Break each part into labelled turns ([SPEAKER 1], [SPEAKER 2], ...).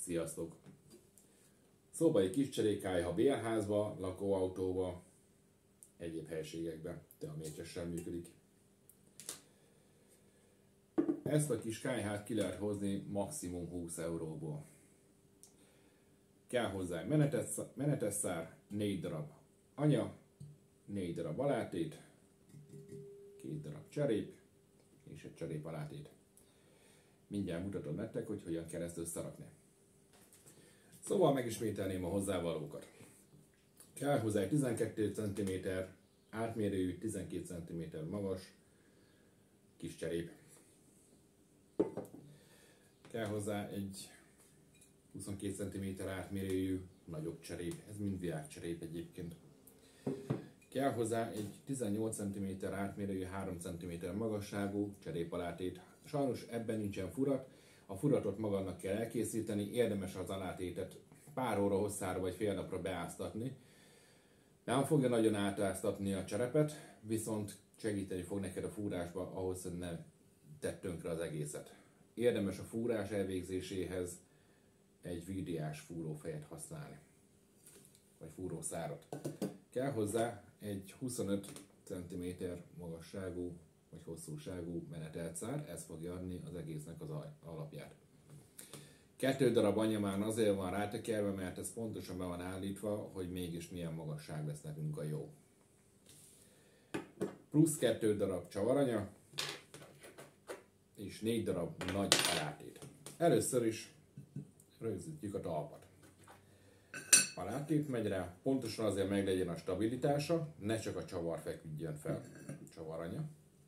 [SPEAKER 1] Sziasztok! Szobai kis cserékályha bérházba, lakóautóba, egyéb helységekben telmécsessel működik. Ezt a kis kályhát ki lehet hozni maximum 20 euróból. Kell hozzá menetesszár, 4 darab anya, 4 darab alátét, 2 darab cserép és egy cserép alátét. Mindjárt mutatom nektek, hogy hogyan kell ezt összerakni. Szóval megismételném a hozzávalókat. Kell hozzá egy 12 cm átmérőjű, 12 cm magas kis cserép. Kell hozzá egy 22 cm átmérőjű nagyobb cserép, ez mind virágcserép egyébként. Kell hozzá egy 18 cm átmérőjű, 3 cm magasságú cserépalátét. Sajnos ebben nincsen furat, a furatot magadnak kell elkészíteni, érdemes az alátétet pár óra hosszára vagy fél napra beáztatni. Nem fogja nagyon átáztatni a cserepet, viszont segíteni fog neked a fúrásba ahhoz, hogy ne tedd tönkre az egészet. Érdemes a fúrás elvégzéséhez egy VDA-s fúrófejet használni, vagy fúrószárat. Kell hozzá egy 25 cm magasságú vagy hosszúságú meneteltszár, ez fogja adni az egésznek az alapját. 2 darab anyamán azért van rátekerve, mert ez pontosan be van állítva, hogy mégis milyen magasság lesz nekünk a jó. Plusz 2 darab csavaranya, és 4 darab nagy alátét. Először is rögzítjük a talpat. Alátét megy rá, pontosan azért meg legyen a stabilitása, ne csak a csavar feküdjön fel, csavaranya.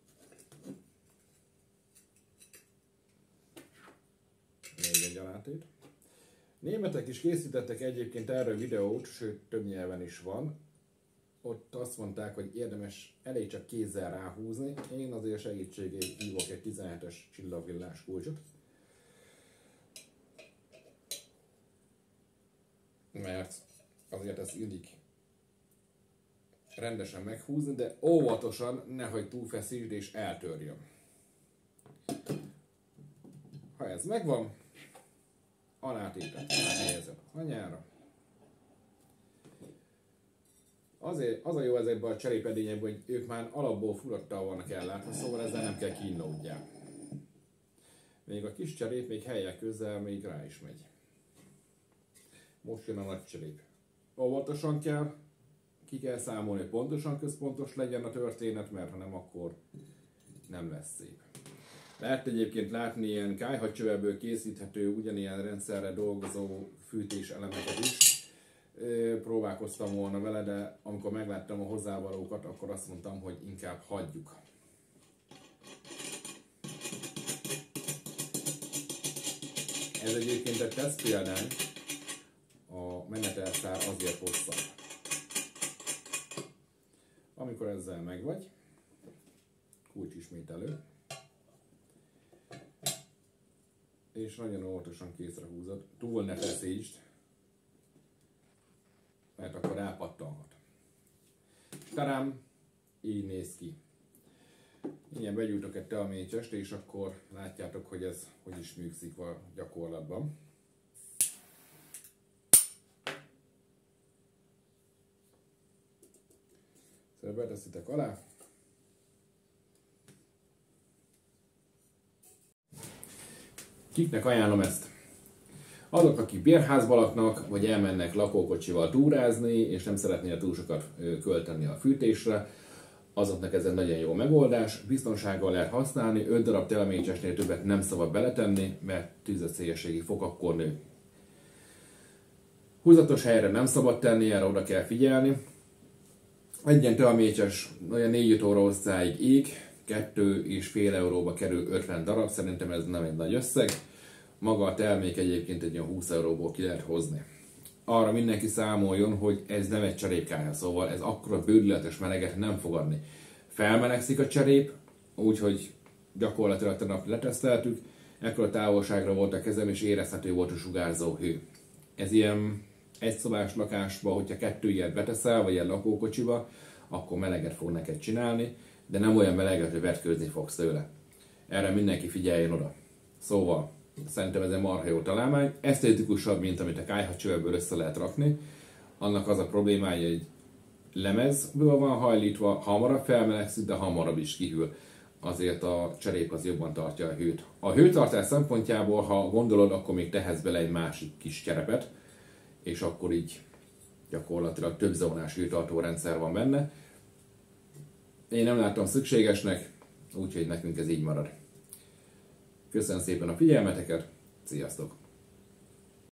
[SPEAKER 1] Még egy alátét. Németek is készítettek egyébként erről videót, sőt több nyelven is van. Ott azt mondták, hogy érdemes elég csak kézzel ráhúzni. Én azért segítségét hívok egy 17-es csillagvillás kulcsot. Mert azért ezt illik rendesen meghúzni, de óvatosan, nehogy túlfeszítsd és eltörjön. Ha ez megvan, alátétet elhelyezem anyára. Azért, az a jó ezekben a cserépedényekben, hogy ők már alapból furattal vannak ellátva, szóval ezzel nem kell kínlódjál. Még a kis cserép még helyek közel még rá is megy. Most jön a nagy cserép. Óvatosan kell, ki kell számolni, hogy pontosan központos legyen a történet, mert ha nem, akkor nem lesz szép. Lehet egyébként látni ilyen kályhacsöveből készíthető, ugyanilyen rendszerre dolgozó fűtéselemeket is. Próbálkoztam volna vele, de amikor megláttam a hozzávalókat, akkor azt mondtam, hogy inkább hagyjuk. Ez egyébként egy tesztpéldány, a menetelszár azért hosszabb. Amikor ezzel megvagy, kulcs ismételő, és nagyon óvatosan kézre húzod, túl ne feszítsd, mert akkor elpattanhat. Talán így néz ki. Ilyen begyújtok egy telmécsest, és akkor látjátok, hogy ez hogy is működik a gyakorlatban. Szóval beteszitek alá. Kiknek ajánlom ezt? Azok, akik bérházban laknak, vagy elmennek lakókocsival túrázni, és nem szeretnél túl sokat költeni a fűtésre, azoknak ez egy nagyon jó megoldás. Biztonsággal lehet használni, 5 darab telmécsesnél többet nem szabad beletenni, mert tüzeszélyességi fok akkor nő. Húzatos helyre nem szabad tenni, erre oda kell figyelni. Egy ilyen telmécses olyan 4-5 óra hosszáig ég, 2,5 euróba kerül 50 darab, szerintem ez nem egy nagy összeg. Maga a termék egyébként egy olyan 20 euróból ki lehet hozni. Arra mindenki számoljon, hogy ez nem egy cserépkályha, szóval ez akkora bődületes meleget nem fog adni. Felmelegszik a cserép, úgyhogy gyakorlatilag tegnap leteszteltük, ekkora távolságra volt a kezem és érezhető volt a sugárzó hő. Ez ilyen egyszobás lakásba, hogyha 2 ilyet beteszel, vagy ilyen lakókocsiba, akkor meleget fog neked csinálni, de nem olyan meleget, hogy vetkőzni fogsz tőle. Erre mindenki figyeljen oda. Szóval Szerintem ez egy marha jó találmány. Esztetikusabb, mint amit a kályhacsövekből össze lehet rakni. Annak az a problémája, hogy lemezből van hajlítva, hamarabb felmelegszik, de hamarabb is kihűl. Azért a cserép az jobban tartja a hőt. A hőtartás szempontjából, ha gondolod, akkor még tehetsz bele egy másik kis cserepet, és akkor így gyakorlatilag több zónás hőtartó rendszer van benne. Én nem láttam szükségesnek, úgyhogy nekünk ez így marad. Köszönöm szépen a figyelmeteket, sziasztok!